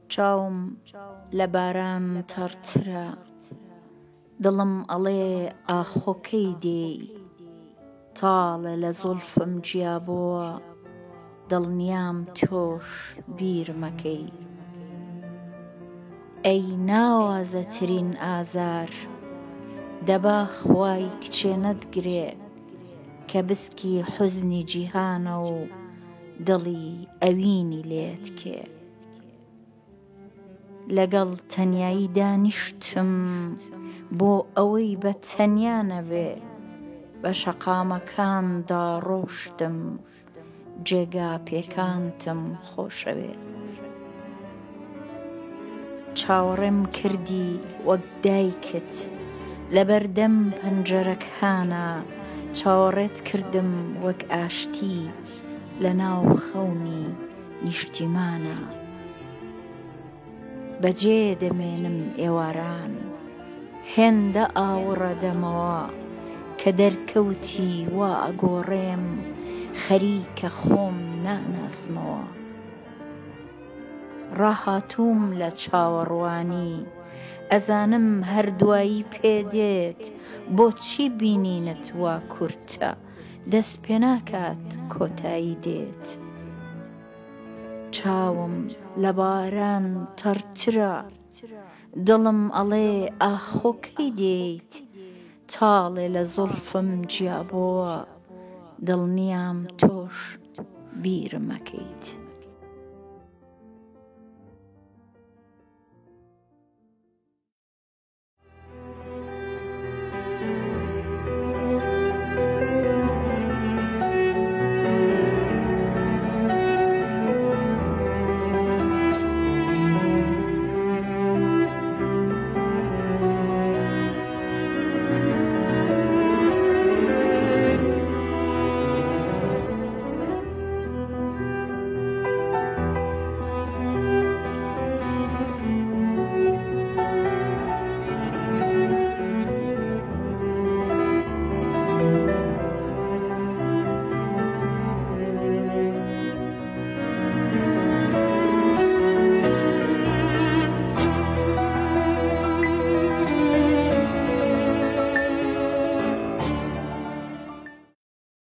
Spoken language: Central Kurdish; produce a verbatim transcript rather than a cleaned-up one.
چاوم لە باران تەڕترە، دڵم ئەڵێ ئاخۆکەی دێی، تاڵە لە زوڵفم جیابۆوە، دڵنیام تۆش بیر مەکەی. ئەی ناوازەترین ئازار، دەبا خوای کچێنەت گرێ، کە بسکی حوزنی جیهانە و دڵی ئەوینی لێت کێ. لەگەڵ تەنیایی دانیشتم بۆ ئەوەی بە تەنیا نەبێ، بە شەقامەکاندا ڕۆشتم جێگا پێکانتم خۆشەوێ. چاوەڕێم کردی وەک دایکت لە بەردەم پەنجەرەکانە، چاوەڕێت کردم وەک ئاشتی لە ناو خەونی نیشتیمانە. بەجێ دەمێنم ئێواران، هێندە ئاوڕە دەمەوە، کە دەرکەوتی وا ئەگۆڕێم خەریکە خۆم ناناسمەوە. ڕاهاتووم لە چاوەڕوانی، ئەزانم هەردوایی پێدێت، بۆچی بینینت وا کورتە دەست پێ ناکات کۆتایی دێت. چاوم لە باران تەڕترە، دڵم ئەڵێ ئاخۆکەی دێیت، تاڵێ لە زوڵفم جیابۆوە، دڵنیام تۆش بیر مەکەیت.